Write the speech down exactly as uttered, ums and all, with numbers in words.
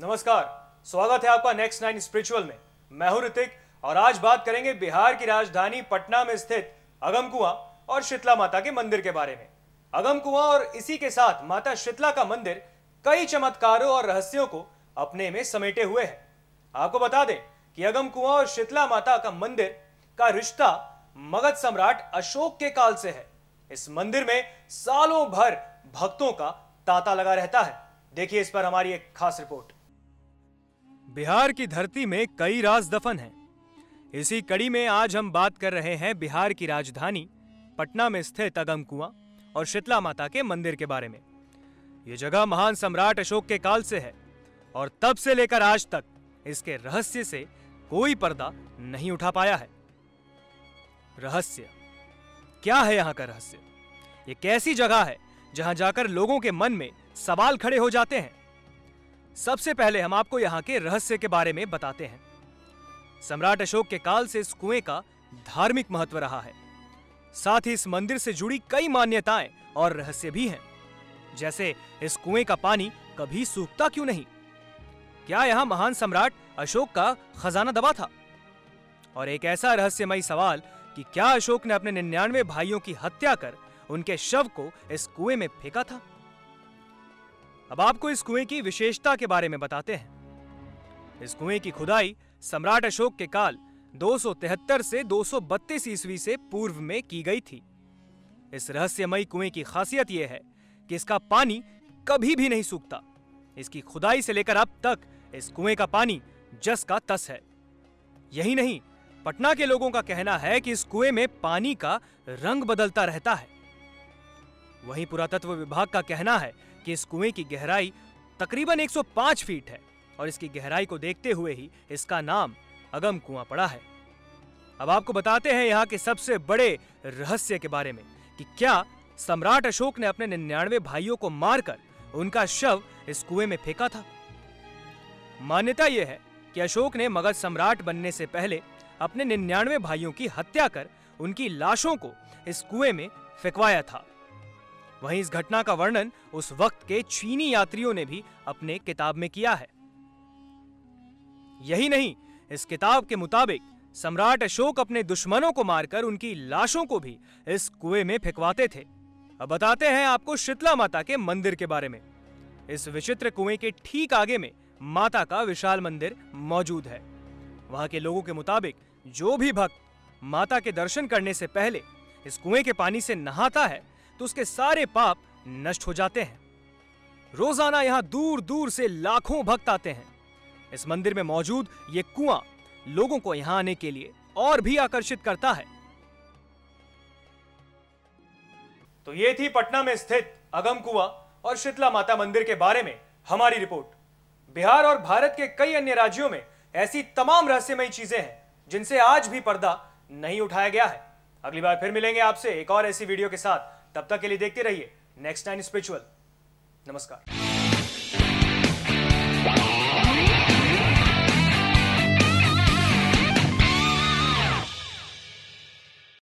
नमस्कार, स्वागत है आपका नेक्स्ट नाइन स्पिरिचुअल में। मैं हूं ऋतिक और आज बात करेंगे बिहार की राजधानी पटना में स्थित अगम कुआं और शीतला माता के मंदिर के बारे में। अगम कुआं और इसी के साथ माता शीतला का मंदिर कई चमत्कारों और रहस्यों को अपने में समेटे हुए है। आपको बता दें कि अगम कुआं और शीतला माता का मंदिर का रिश्ता मगध सम्राट अशोक के काल से है। इस मंदिर में सालों भर भक्तों का तांता लगा रहता है। देखिए इस पर हमारी एक खास रिपोर्ट। बिहार की धरती में कई राज दफन हैं। इसी कड़ी में आज हम बात कर रहे हैं बिहार की राजधानी पटना में स्थित अगम कुआं और शीतला माता के मंदिर के बारे में। यह जगह महान सम्राट अशोक के काल से है और तब से लेकर आज तक इसके रहस्य से कोई पर्दा नहीं उठा पाया है। रहस्य क्या है? यहां का रहस्य ये कैसी जगह है जहां जाकर लोगों के मन में सवाल खड़े हो जाते हैं। सबसे पहले हम आपको यहां के रहस्य के बारे में बताते हैं। सम्राट अशोक के काल से इस कुएं का धार्मिक महत्व रहा है। साथ ही इस मंदिर से जुड़ी कई मान्यताएं और रहस्य भी हैं। जैसे इस कुएं का पानी कभी सूखता क्यों नहीं? क्या यहां महान सम्राट अशोक का खजाना दबा था? और एक ऐसा रहस्यमयी सवाल कि क्या अशोक ने अपने निन्यानवे भाइयों की हत्या कर उनके शव को इस कुएं में फेंका था? अब आपको इस कुएं की विशेषता के बारे में बताते हैं। इस कुएं की खुदाई सम्राट अशोक के काल दो सौ तिहत्तर से दो सौ बत्तीस ईस्वी से पूर्व में की गई थी। इस रहस्यमयी कुएं की खासियत यह है कि इसका पानी कभी भी नहीं सूखता। इसकी खुदाई से लेकर अब तक इस कुएं का पानी जस का तस है। यही नहीं, पटना के लोगों का कहना है कि इस कुएं में पानी का रंग बदलता रहता है। वहीं पुरातत्व विभाग का कहना है कि इस कुएं की गहराई तकरीबन एक सौ पाँच फीट है और इसकी गहराई को देखते हुए ही इसका नाम अगम कुआं पड़ा है। अब आपको बताते हैं यहाँ के सबसे बड़े रहस्य के बारे में कि क्या सम्राट अशोक ने अपने निन्यानवे भाइयों को मारकर उनका शव इस कुएं में फेंका था। मान्यता यह है कि अशोक ने मगध सम्राट बनने से पहले अपने निन्यानवे भाइयों की हत्या कर उनकी लाशों को इस कुएं में फेंकवाया था। वहीं इस घटना का वर्णन उस वक्त के चीनी यात्रियों ने भी अपने किताब में किया है। यही नहीं, इस किताब के मुताबिक सम्राट अशोक अपने दुश्मनों को मारकर उनकी लाशों को भी इस कुएं में फेंकवाते थे। अब बताते हैं आपको शीतला माता के मंदिर के बारे में। इस विचित्र कुएं के ठीक आगे में माता का विशाल मंदिर मौजूद है। वहां के लोगों के मुताबिक जो भी भक्त माता के दर्शन करने से पहले इस कुएं के पानी से नहाता है तो उसके सारे पाप नष्ट हो जाते हैं। रोजाना यहां दूर दूर से लाखों भक्त आते हैं। इस मंदिर में मौजूद ये कुआं लोगों को यहां आने के लिए और भी आकर्षित करता है। तो ये थी पटना में स्थित अगम कुआं और शीतला माता मंदिर के बारे में हमारी रिपोर्ट। बिहार और भारत के कई अन्य राज्यों में ऐसी तमाम रहस्यमयी चीजें हैं जिनसे आज भी पर्दा नहीं उठाया गया है। अगली बार फिर मिलेंगे आपसे एक और ऐसी वीडियो के साथ। तब तक के लिए देखते रहिए नेक्स्ट नाइन स्पिरिचुअल। नमस्कार।